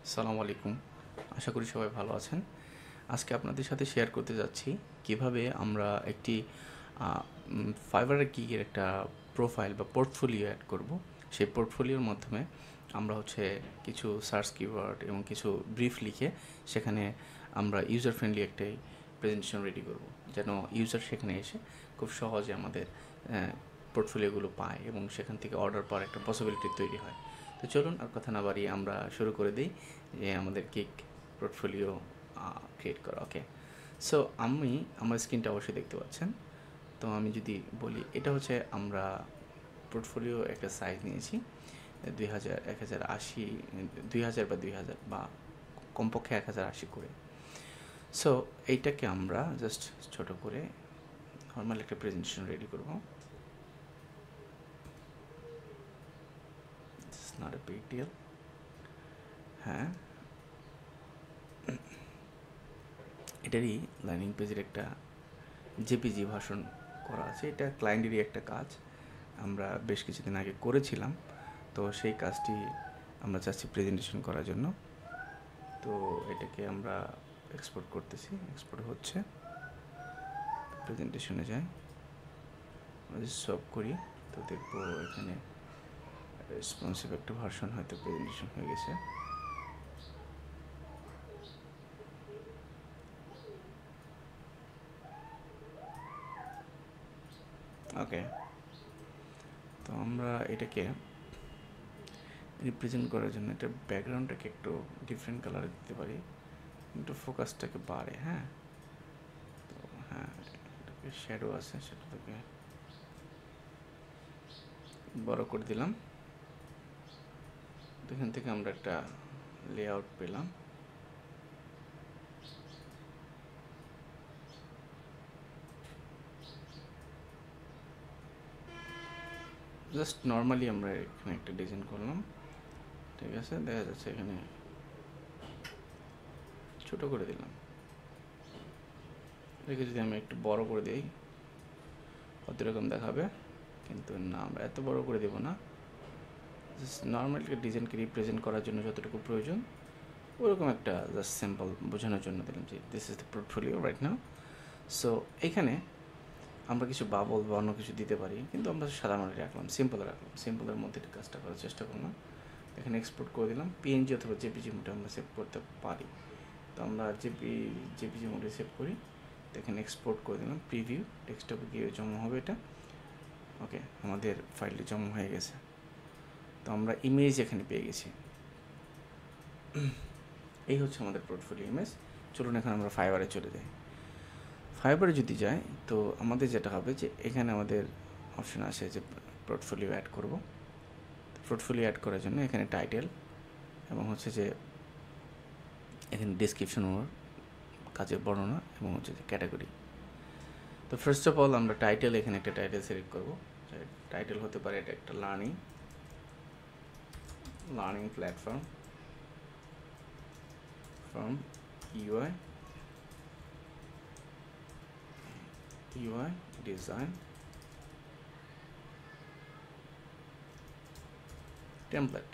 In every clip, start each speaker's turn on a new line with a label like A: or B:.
A: সালামু আলাইকুম। আশা করি সবাই ভালো আছেন। আজকে আপনাদের সাথে শেয়ার করতে যাচ্ছি কিভাবে আমরা একটি ফাইবারের গিগের একটা প্রোফাইল বা পোর্টফোলিও অ্যাড করব। সেই পোর্টফোলিওর মাধ্যমে আমরা কিছু সার্চ কিওয়ার্ড এবং কিছু ব্রিফ লিখে সেখানে আমরা ইউজার ফ্রেন্ডলি একটাই প্রেজেন্টেশন রেডি করব, যেন ইউজার সেখানে এসে খুব সহজে আমাদের পোর্টফোলিওগুলো পায় এবং সেখান থেকে অর্ডার পাওয়ার একটা পসিবিলিটি তৈরি হয়। তো চলুন আর কথা না বাড়িয়ে আমরা শুরু করে দিই যে আমাদের গিগ পোর্টফোলিও ক্রিয়েট করা। ওকে, সো আমার স্ক্রিনটা অবশ্যই দেখতে পাচ্ছেন। তো আমি যদি বলি, এটা হচ্ছে আমরা পোর্টফোলিও একটা সাইজ নিয়েছি 2000, 1080, 2000 বা 2000 বা কমপক্ষে 1080 করে। সো এইটাকে আমরা জাস্ট ছোট করে নর্মাল একটা প্রেজেন্টেশন রেডি করব। It's not a big deal. হ্যাঁ, এটারই ল্যান্ডিং পেজের একটা জেপিজি ভার্সন করা আছে। এটা ক্লায়েন্টেরই একটা কাজ, আমরা বেশ কিছুদিন আগে করেছিলাম। তো সেই কাজটি আমরা চাচ্ছি প্রেজেন্টেশন করার জন্য। তো এটাকে আমরা এক্সপোর্ট করতেছি, এক্সপোর্ট হচ্ছে, প্রেজেন্টেশনে যাই, সব করি। তো দেখবো এখানে রেসপন্সিভ একটা ভার্সন হয়তো প্রেজেন্টেশন হয়ে গেছে। ওকে, তো আমরা এটাকে রিপ্রেজেন্ট করার জন্য এটা ব্যাকগ্রাউন্ডটাকে একটু ডিফারেন্ট কালারে দিতে পারি, একটু ফোকাসটাকে বাড়ে। হ্যাঁ, তো হ্যাঁ, এটাকে শ্যাডো আছে, সেটাকে বড় করে দিলাম। এখান থেকে আমরা একটা লেআউট পেলাম। জাস্ট নর্মালি আমরা এখানে একটা ডিজাইন করলাম, ঠিক আছে। দেখা যাচ্ছে এখানে ছোট করে দিলাম। এটাকে যদি আমি একটু বড় করে দিই কত রকম দেখাবে, কিন্তু না, আমরা এত বড় করে দেব না। জাস্ট নর্মালি ডিজাইনকে রিপ্রেজেন্ট করার জন্য যতটুকু প্রয়োজন ওরকম একটা জাস্ট সিম্পল বোঝানোর জন্য দিলাম যে this is the portfolio right now. So এখানে আমরা কিছু বাবল বা অন্য কিছু দিতে পারি, কিন্তু আমরা সাধারণত রাখলাম, সিম্পলের মধ্যে কাজটা করার চেষ্টা করলাম। এখানে এক্সপোর্ট করে দিলাম, পিএনজি অথবা জেপিজি মোডে আমরা সেভ করতে পারি। তো আমরা জেপিজি মোডে সেভ করি। তো এখানে এক্সপোর্ট করে দিলাম, প্রিভিউ ডেস্কটপে গিয়ে জমা হবে এটা। ওকে, আমাদের ফাইলটি জমা হয়ে গেছে। তো আমরা ইমেজ এখানে পেয়ে গেছি। এই হচ্ছে আমাদের পোর্টফোলিও ইমেজ। চলুন এখন আমরা ফাইবারে চলে যাই। ফাইবারে যদি যাই, তো আমাদের যেটা হবে যে এখানে আমাদের অপশন আসে যে পোর্টফোলিও অ্যাড করব। পোর্টফোলিও অ্যাড করার জন্য এখানে টাইটেল এবং হচ্ছে যে এখানে ডিসক্রিপশন ওর কাজের বর্ণনা এবং হচ্ছে যে ক্যাটাগরি। তো ফার্স্ট অফ অল আমরা টাইটেল, এখানে একটা টাইটেল সিলেক্ট করব। টাইটেল হতে পারে এটা একটা learning platform from UI design template,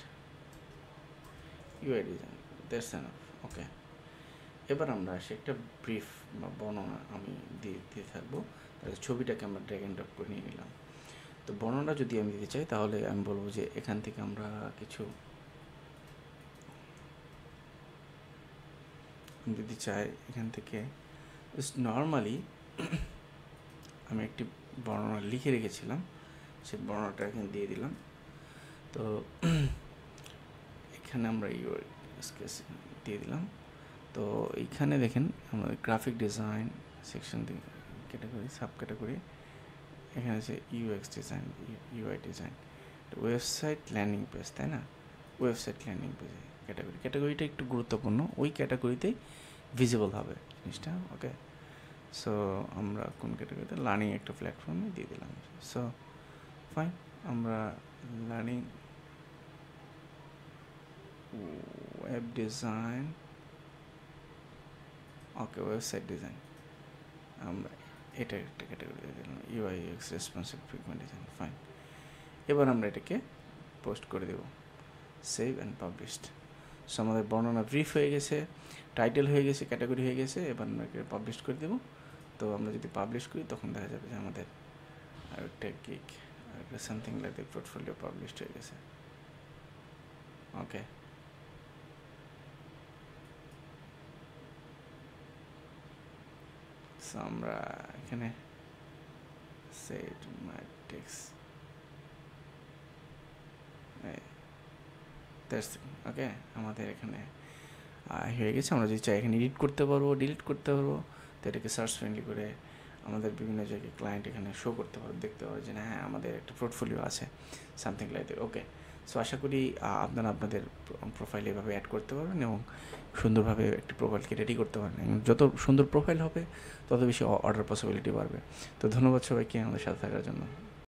A: UI design, that's enough. Okay, এবার আমরা আসি একটা ব্রিফ বা বর্ণনা আমি দিয়ে থাকবো। ছবিটাকে আমরা ড্র্যাগ অ্যান্ড ড্রপ করে নিয়ে নিলাম। তো বর্ণনা যদি আমি দিতে চাই, তাহলে আমি বলবো যে এখান থেকে আমরা কিছু যদি চাই, এখান থেকে জাস্ট নর্মালি আমি একটি বর্ণনা লিখে রেখেছিলাম, সেই বর্ণনাটা এখানে দিয়ে দিলাম। তো এখানে আমরা দিয়ে দিলাম। তো এইখানে দেখেন আমরা গ্রাফিক ডিজাইন সেকশন দিয়ে ক্যাটাগরি, সাব ক্যাটাগরি, এখানে আছে UX design, UI design, website landing page, তাই না? ওয়েবসাইট ল্যান্ডিং পেজে ক্যাটাগরিটা একটু গুরুত্বপূর্ণ, ওই ক্যাটাগরিতেই ভিজিবল হবে জিনিসটা। ওকে, সো আমরা কোন ক্যাটাগরিতে, লার্নিং একটা প্ল্যাটফর্মে দিয়ে দিলাম। সো ফাইন, আমরা learning web design, okay, website design, আমরা এটা একটা ক্যাটাগরি দিয়ে দিলাম, UX responsive frequent design. Fine, এবার আমরা এটাকে পোস্ট করে দেব, সেভ অ্যান্ড পাবলিশড। সো আমাদের বর্ণনা ব্রিফ হয়ে গেছে, টাইটেল হয়ে গেছে, ক্যাটাগরি হয়ে গেছে। এবার আমরা পাবলিশ করে দেবো। তো আমরা যদি পাবলিশ করি তখন দেখা যাবে যে আমাদের আরেকটা gig something like the portfolio published হয়ে গেছে। ওকে, সো আমরা এখানে সেট মাই টেক্সট ওকে, আমাদের এখানে হয়ে গেছে। আমরা যদি চাই এখানে এডিট করতে পারবো, ডিলিট করতে পারবো। তো এটাকে সার্চ ফ্রেন্ডলি করে আমাদের বিভিন্ন জায়গায় ক্লায়েন্ট এখানে শো করতে পারবো, দেখতে পারবো যে হ্যাঁ আমাদের একটা পোর্টফোলিও আছে something like that. Okay, so আশা করি আপনারা আপনাদের প্রোফাইল এভাবে অ্যাড করতে পারবেন এবং সুন্দরভাবে একটি প্রোফাইলকে রেডি করতে পারবেন। এবং যত সুন্দর প্রোফাইল হবে তত বেশি অর্ডার পসিবিলিটি বাড়বে। তো ধন্যবাদ সবাইকে আমাদের সাথে থাকার জন্য।